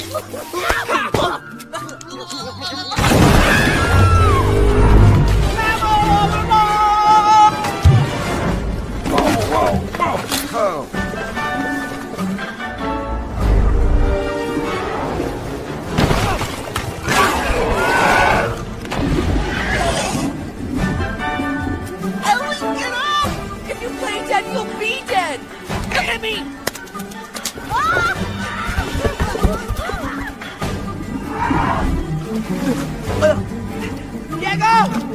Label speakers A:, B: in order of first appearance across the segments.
A: Ellie, get up! If you play dead, you'll be dead! Hit me! Diego!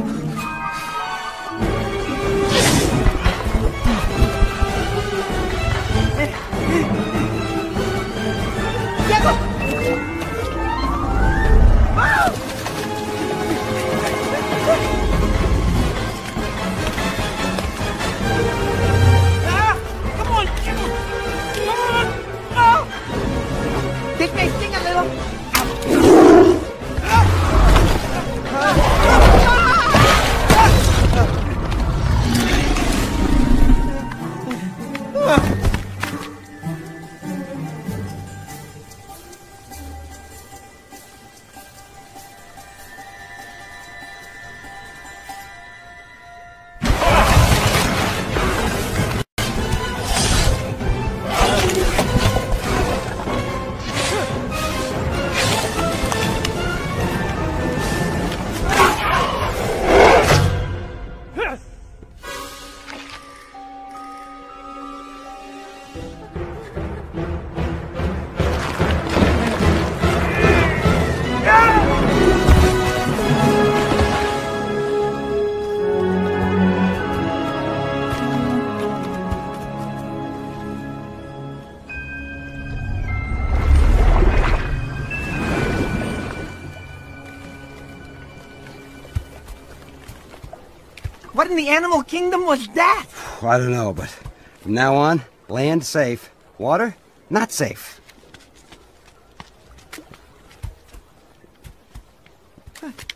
B: What in the animal kingdom was that?
C: I don't know, but from now on, land safe, water not safe.
B: Huh.